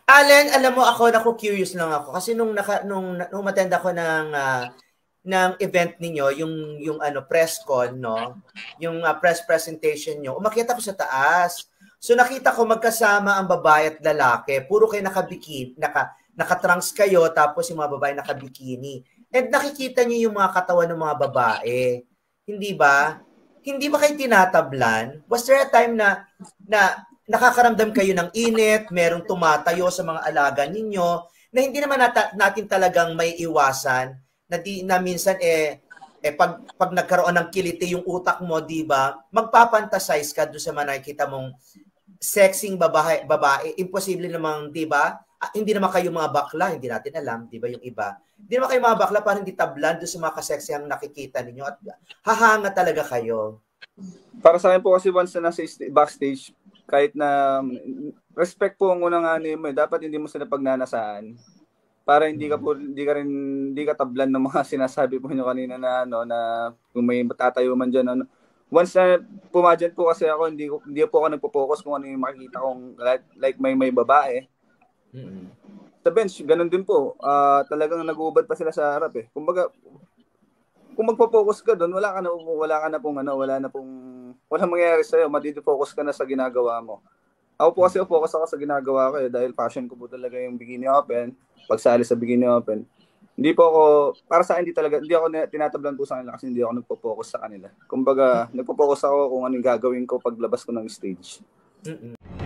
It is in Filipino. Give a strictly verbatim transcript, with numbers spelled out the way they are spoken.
Allen, alam mo ako, naku curious lang ako kasi nung naka, nung nung attend ako ng uh, ng event ninyo, yung yung ano press con, no? Yung uh, press presentation niyo. Umakyat ako sa taas. So nakita ko magkasama ang babae at lalaki. Puro kayo nakabikini, naka naka-trunks kayo tapos yung mga babae nakabikini. And nakikita niyo yung mga katawan ng mga babae. Hindi ba? Hindi ba kayo tinatablan? Was there a time na na nakakaramdam kayo ng init, merong tumatayo sa mga alaga ninyo, na hindi naman nata- natin talagang may iwasan, na, di, na minsan eh, eh pag, pag nagkaroon ng kiliti yung utak mo, di ba, magpapantasize ka doon sa mga nakikita mong sexing babae, babae. Imposible namang, di ba? Ah, hindi naman kayo mga bakla, hindi natin alam, di ba yung iba. Hindi naman kayo mga bakla para hindi tablan doon sa mga kasexy ang nakikita ninyo at hahanga talaga kayo. Para sa akin po kasi once na nasa backstage, kahit na respect po ang unang ano mo, dapat hindi mo sila pagnanasaan para hindi ka po hindi ka rin hindi ka tablan ng mga sinasabi po niyo kanina na ano na kung may matatayo man diyan ano. Once na pumadyan po kasi ako, hindi ko hindi po ako nagpo-focus kung ano yung makikita kong like, like may may babae. Mm-hmm. Sa bench, ganun din po. Uh, talagang nag-uubad pa sila sa harap eh. Kumbaga kung magpo-focus ka doon, wala ka na wala ka na pong ano, wala na pong wala mangyayari sa iyo, madi-focus ka na sa ginagawa mo. Ako po kasi focus ako sa ginagawa ko eh, dahil passion ko po talaga yung bikini open, pagsali sa bikini open. Hindi po ako, para sa akin, hindi talaga, hindi ako tinatablan po sa kanila kasi hindi ako nagpo-focus sa kanila. Kumbaga, nagpo-focus ako kung anong gagawin ko paglabas ko ng stage. Mm-mm.